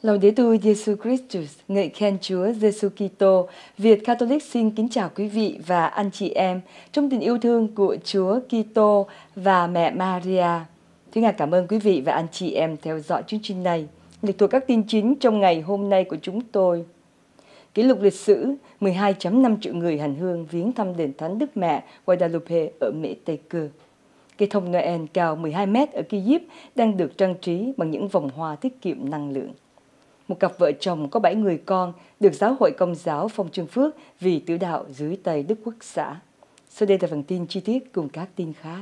Laudetur Jesus Christus, ngợi khen Chúa Giêsu Kitô. Việt Catholic xin kính chào quý vị và anh chị em trong tình yêu thương của Chúa Kitô và mẹ Maria. Thưa ngài cảm ơn quý vị và anh chị em theo dõi chương trình này. Lịch thuộc các tin chính trong ngày hôm nay của chúng tôi. Kỷ lục lịch sử 12,5 triệu người hành hương viếng thăm đền thánh Đức Mẹ Guadalupe ở Mễ Tây Cơ. Cây thông Noel cao 12 mét ở Kyiv đang được trang trí bằng những vòng hoa tiết kiệm năng lượng. Một cặp vợ chồng có 7 người con được Giáo hội Công giáo Phong Trương Phước vì tử đạo dưới tay Đức Quốc xã. Sau đây là phần tin chi tiết cùng các tin khác.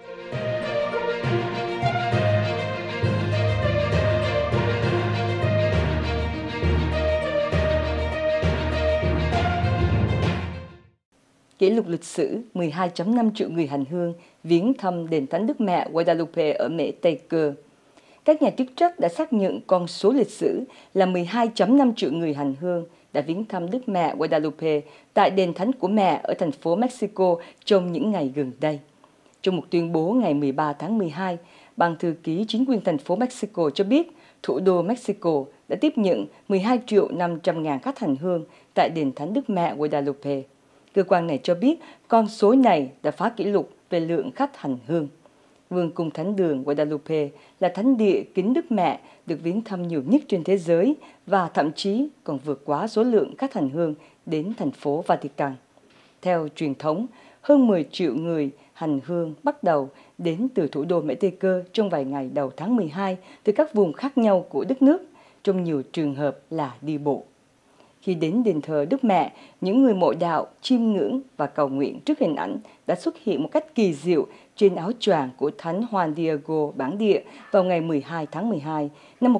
Kỷ lục lịch sử 12,5 triệu người hành hương viếng thăm đền thánh Đức Mẹ Guadalupe ở Mễ Tây Cơ. Các nhà chức trách đã xác nhận con số lịch sử là 12,5 triệu người hành hương đã viếng thăm Đức Mẹ Guadalupe tại đền thánh của mẹ ở thành phố Mexico trong những ngày gần đây. Trong một tuyên bố ngày 13 tháng 12, Ban thư ký chính quyền thành phố Mexico cho biết thủ đô Mexico đã tiếp nhận 12.500.000 khách hành hương tại đền thánh Đức Mẹ Guadalupe. Cơ quan này cho biết con số này đã phá kỷ lục về lượng khách hành hương. Vương cung Thánh đường Guadalupe là thánh địa kính Đức Mẹ được viếng thăm nhiều nhất trên thế giới và thậm chí còn vượt quá số lượng khách hành hương đến thành phố Vatican. Theo truyền thống, hơn 10 triệu người hành hương bắt đầu đến từ thủ đô Mễ Tây Cơ trong vài ngày đầu tháng 12 từ các vùng khác nhau của đất nước, trong nhiều trường hợp là đi bộ. Khi đến đền thờ Đức Mẹ, những người mộ đạo chiêm ngưỡng và cầu nguyện trước hình ảnh đã xuất hiện một cách kỳ diệu trên áo choàng của Thánh Juan Diego bản địa vào ngày 12 tháng 12 năm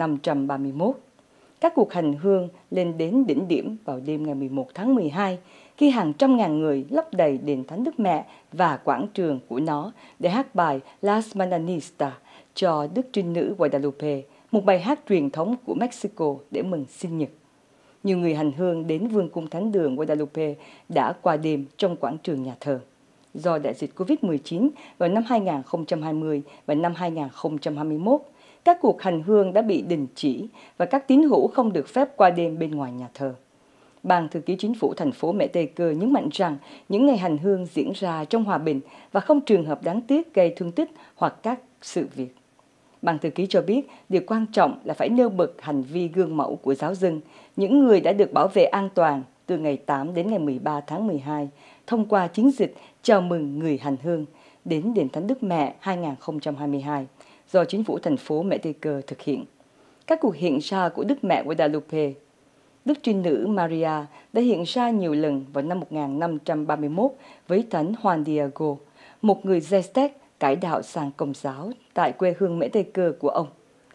1531. Các cuộc hành hương lên đến đỉnh điểm vào đêm ngày 11 tháng 12 khi hàng trăm ngàn người lấp đầy đền thánh Đức Mẹ và quảng trường của nó để hát bài Las Mananistas cho Đức Trinh Nữ Guadalupe, một bài hát truyền thống của Mexico để mừng sinh nhật. Nhiều người hành hương đến Vương cung Thánh đường Guadalupe đã qua đêm trong quảng trường nhà thờ. Do đại dịch Covid-19 vào năm 2020 và năm 2021, các cuộc hành hương đã bị đình chỉ và các tín hữu không được phép qua đêm bên ngoài nhà thờ. Ban thư ký chính phủ thành phố Mễ Tây Cơ nhấn mạnh rằng những ngày hành hương diễn ra trong hòa bình và không trường hợp đáng tiếc gây thương tích hoặc các sự việc. Ban thư ký cho biết điều quan trọng là phải nêu bật hành vi gương mẫu của giáo dân, những người đã được bảo vệ an toàn từ ngày 8 đến ngày 13 tháng 12 thông qua chiến dịch chào mừng người hành hương đến đền thánh Đức Mẹ 2022 do chính phủ thành phố Mễ Tây Cơ thực hiện. Các cuộc hiện ra của Đức Mẹ Guadalupe, Đức Trinh Nữ Maria đã hiện ra nhiều lần vào năm 1531 với Thánh Juan Diego, một người Aztec cải đạo sang Công giáo tại quê hương Mễ Tây Cơ của ông.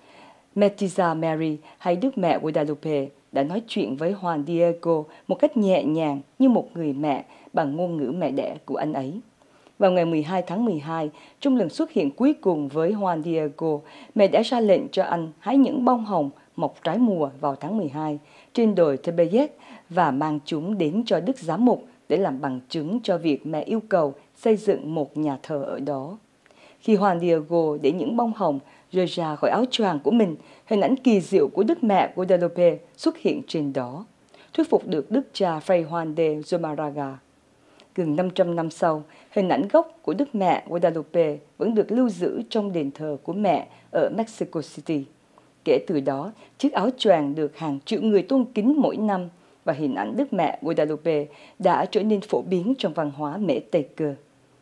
Metiza Mary hay Đức Mẹ Guadalupe đã nói chuyện với Juan Diego một cách nhẹ nhàng như một người mẹ bằng ngôn ngữ mẹ đẻ của anh ấy. Vào ngày 12 tháng 12, trong lần xuất hiện cuối cùng với Juan Diego, mẹ đã ra lệnh cho anh hái những bông hồng mọc trái mùa vào tháng 12 trên đồi Tepeyac và mang chúng đến cho Đức Giám mục để làm bằng chứng cho việc mẹ yêu cầu xây dựng một nhà thờ ở đó. Khi Juan Diego để những bông hồng rơi ra khỏi áo choàng của mình, hình ảnh kỳ diệu của Đức Mẹ Guadalupe xuất hiện trên đó, thuyết phục được Đức cha Fray Juan de Zumárraga. Gần 500 năm sau, hình ảnh gốc của Đức Mẹ Guadalupe vẫn được lưu giữ trong đền thờ của mẹ ở Mexico City. Kể từ đó, chiếc áo choàng được hàng triệu người tôn kính mỗi năm và hình ảnh Đức Mẹ Guadalupe đã trở nên phổ biến trong văn hóa Mễ Tây Cơ.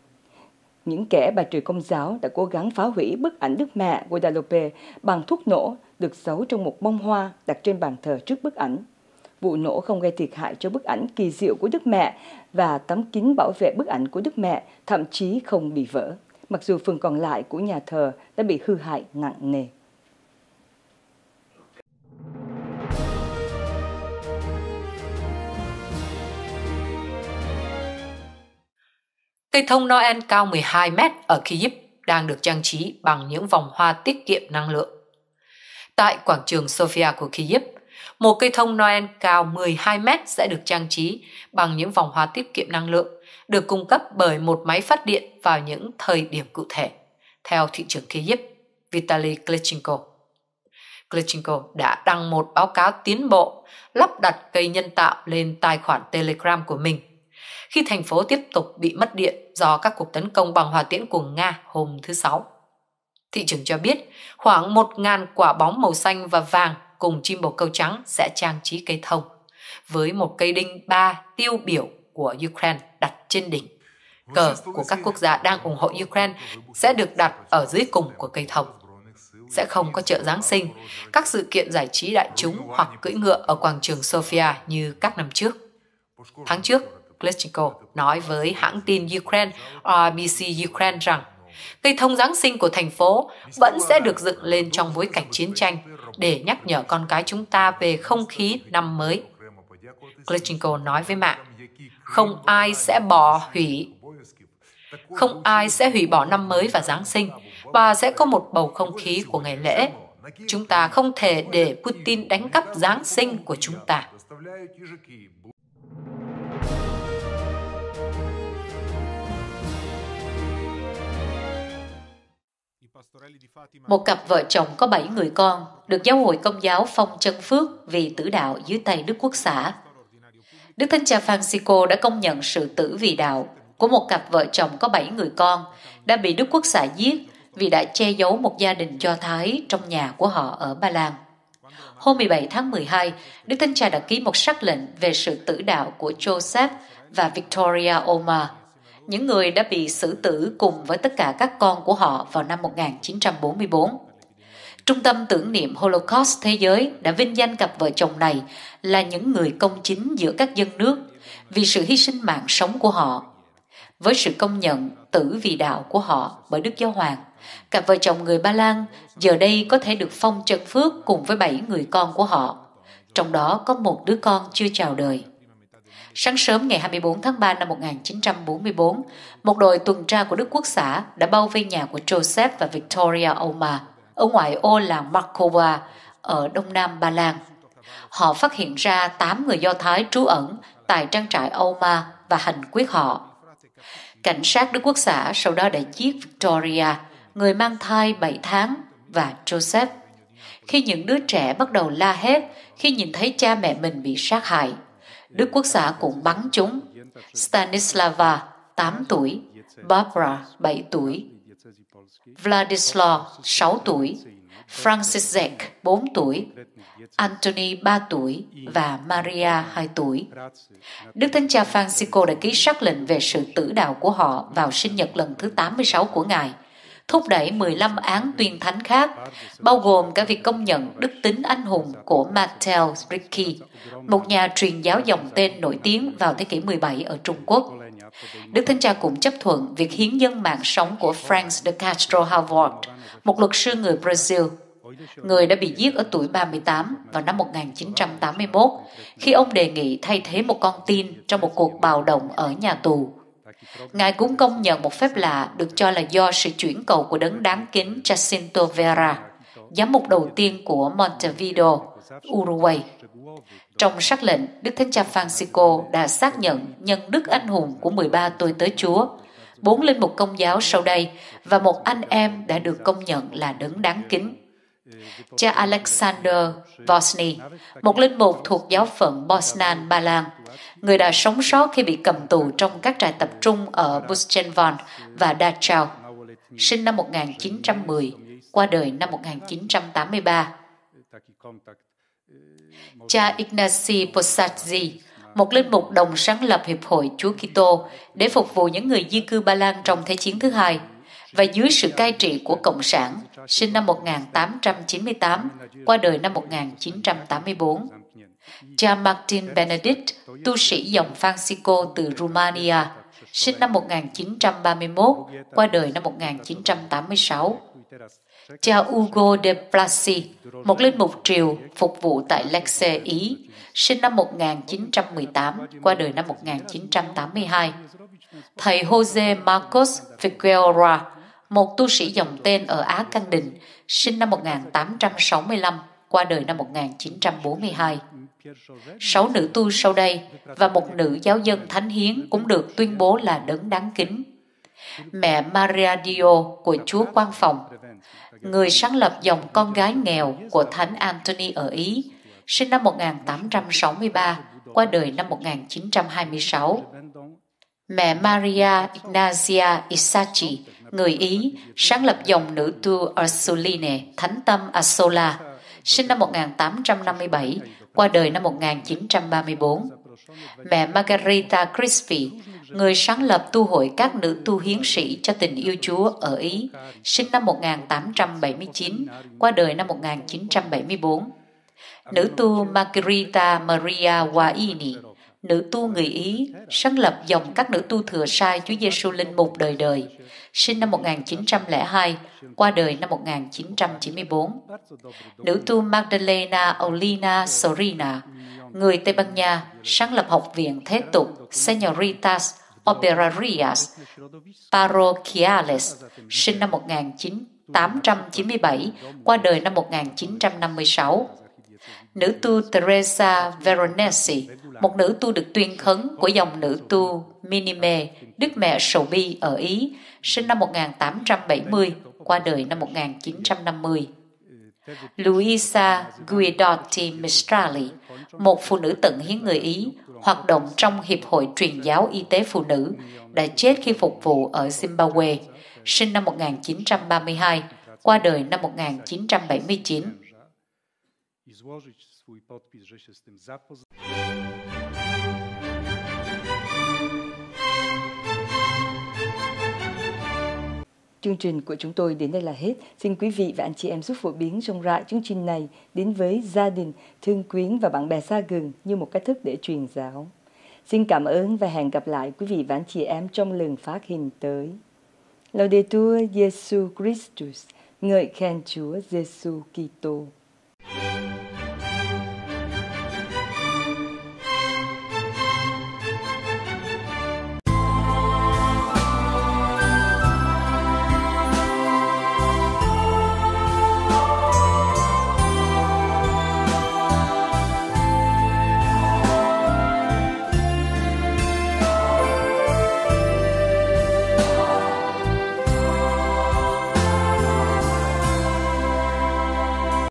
Những kẻ bài trừ Công giáo đã cố gắng phá hủy bức ảnh Đức Mẹ Guadalupe bằng thuốc nổ được giấu trong một bông hoa đặt trên bàn thờ trước bức ảnh. Vụ nổ không gây thiệt hại cho bức ảnh kỳ diệu của Đức Mẹ và tấm kính bảo vệ bức ảnh của Đức Mẹ thậm chí không bị vỡ, mặc dù phần còn lại của nhà thờ đã bị hư hại nặng nề. Cây thông Noel cao 12 mét ở Kyiv đang được trang trí bằng những vòng hoa tiết kiệm năng lượng. Tại quảng trường Sofia của Kyiv, một cây thông Noel cao 12 mét sẽ được trang trí bằng những vòng hoa tiết kiệm năng lượng, được cung cấp bởi một máy phát điện vào những thời điểm cụ thể, theo thị trưởng Kyiv, Vitaly Klitschko. Klitschko đã đăng một báo cáo tiến bộ lắp đặt cây nhân tạo lên tài khoản Telegram của mình khi thành phố tiếp tục bị mất điện do các cuộc tấn công bằng hỏa tiễn của Nga hôm thứ Sáu. Thị trưởng cho biết khoảng 1.000 quả bóng màu xanh và vàng cùng chim bồ câu trắng sẽ trang trí cây thông, với một cây đinh 3 tiêu biểu của Ukraine đặt trên đỉnh. Cờ của các quốc gia đang ủng hộ Ukraine sẽ được đặt ở dưới cùng của cây thông. Sẽ không có chợ Giáng sinh, các sự kiện giải trí đại chúng hoặc cưỡi ngựa ở quảng trường Sofia như các năm trước. Tháng trước, Klitschko nói với hãng tin Ukraine RBC Ukraine rằng cây thông Giáng sinh của thành phố vẫn sẽ được dựng lên trong bối cảnh chiến tranh để nhắc nhở con cái chúng ta về không khí năm mới. Klitschko nói với mạng, không ai sẽ hủy bỏ năm mới và Giáng sinh, và sẽ có một bầu không khí của ngày lễ. Chúng ta không thể để Putin đánh cắp Giáng sinh của chúng ta. Một cặp vợ chồng có 7 người con được giáo hội Công giáo phong chân phước vì tử đạo dưới tay Đức Quốc xã. Đức Thánh Cha Francisco đã công nhận sự tử vì đạo của một cặp vợ chồng có 7 người con đã bị Đức Quốc xã giết vì đã che giấu một gia đình Do Thái trong nhà của họ ở Ba Lan. Hôm 17 tháng 12, Đức Thánh Cha đã ký một sắc lệnh về sự tử đạo của Joseph và Victoria Omar, những người đã bị xử tử cùng với tất cả các con của họ vào năm 1944. Trung tâm tưởng niệm Holocaust Thế giới đã vinh danh cặp vợ chồng này là những người công chính giữa các dân nước vì sự hy sinh mạng sống của họ. Với sự công nhận tử vì đạo của họ bởi Đức Giáo Hoàng, cặp vợ chồng người Ba Lan giờ đây có thể được phong chân phước cùng với 7 người con của họ, trong đó có một đứa con chưa chào đời. Sáng sớm ngày 24 tháng 3 năm 1944, một đội tuần tra của Đức Quốc xã đã bao vây nhà của Joseph và Victoria Omar ở ngoại ô làng Markova ở đông nam Ba Lan. Họ phát hiện ra 8 người Do Thái trú ẩn tại trang trại Omar và hành quyết họ. Cảnh sát Đức Quốc xã sau đó đã giết Victoria, người mang thai 7 tháng, và Joseph. Khi những đứa trẻ bắt đầu la hét khi nhìn thấy cha mẹ mình bị sát hại, Đức Quốc xã cũng bắn chúng. Stanislava, 8 tuổi, Barbara, 7 tuổi, Vladislav, 6 tuổi, Franciszek, 4 tuổi, Anthony, 3 tuổi và Maria, 2 tuổi. Đức Thánh Cha Francisco đã ký sắc lệnh về sự tử đạo của họ vào sinh nhật lần thứ 86 của Ngài, thúc đẩy 15 án tuyên thánh khác, bao gồm cả việc công nhận đức tính anh hùng của Mattel Ricci, một nhà truyền giáo dòng tên nổi tiếng vào thế kỷ 17 ở Trung Quốc. Đức Thánh Cha cũng chấp thuận việc hiến dâng mạng sống của Franz de Castro Havard, một luật sư người Brazil, người đã bị giết ở tuổi 38 vào năm 1981 khi ông đề nghị thay thế một con tin trong một cuộc bạo động ở nhà tù. Ngài cũng công nhận một phép lạ được cho là do sự chuyển cầu của đấng đáng kính Jacinto Vera, giám mục đầu tiên của Montevideo, Uruguay. Trong sắc lệnh, Đức Thánh Cha Francisco đã xác nhận nhân đức anh hùng của 13 tôi tớ Chúa, 4 linh mục công giáo sau đây và một anh em đã được công nhận là đấng đáng kính. Cha Alexander Vosny, một linh mục thuộc giáo phận Bosnan, Ba Lan, người đã sống sót khi bị cầm tù trong các trại tập trung ở Buchenwald và Dachau, sinh năm 1910, qua đời năm 1983. Cha Ignacy Posadzi, một linh mục đồng sáng lập Hiệp hội Chúa Kitô để phục vụ những người di cư Ba Lan trong Thế chiến thứ hai, và dưới sự cai trị của Cộng sản, sinh năm 1898, qua đời năm 1984. Cha Martin Benedict, tu sĩ dòng Francisco từ Romania, sinh năm 1931, qua đời năm 1986. Cha Ugo de Blasi, một linh mục triều phục vụ tại Lecce, Ý, sinh năm 1918, qua đời năm 1982. Thầy Jose Marcos Figueroa, một tu sĩ dòng tên ở Á Căn Đình, sinh năm 1865, qua đời năm 1942. 6 nữ tu sau đây và một nữ giáo dân thánh hiến cũng được tuyên bố là đấng đáng kính. mẹ Maria Dio của Chúa Quang Phòng, người sáng lập dòng con gái nghèo của Thánh Anthony ở Ý, sinh năm 1863, qua đời năm 1926. Mẹ Maria Ignazia Isacchi, người Ý, sáng lập dòng nữ tu Ursuline, Thánh Tâm Assola, sinh năm 1857, qua đời năm 1934. Mẹ Margherita Crispi, người sáng lập tu hội các nữ tu hiến sĩ cho tình yêu Chúa ở Ý, sinh năm 1879, qua đời năm 1974. Nữ tu Margherita Maria Guaini, nữ tu người Ý, sáng lập dòng các nữ tu thừa sai Chúa Giêsu linh mục đời đời, sinh năm 1902, qua đời năm 1994. Nữ tu Magdalena Olina Sorina, người Tây Ban Nha, sáng lập học viện thế tục Señoritas Operarias Parroquiales, sinh năm 1897, qua đời năm 1956. Nữ tu Teresa Veronesi, một nữ tu được tuyên khấn của dòng nữ tu Minime, Đức Mẹ Sầu Bi ở Ý, sinh năm 1870, qua đời năm 1950. Luisa Guidotti Mistrali, một phụ nữ tận hiến người Ý, hoạt động trong Hiệp hội Truyền giáo Y tế Phụ nữ, đã chết khi phục vụ ở Zimbabwe, sinh năm 1932, qua đời năm 1979. Chương trình của chúng tôi đến đây là hết. Xin quý vị và anh chị em giúp phổ biến rộng rãi chương trình này đến với gia đình, thương quyến và bạn bè xa gần như một cách thức để truyền giáo. Xin cảm ơn và hẹn gặp lại quý vị và anh chị em trong lần phát hình tới. Laudetur Jesus Christus, ngợi khen Chúa Giêsu Kitô.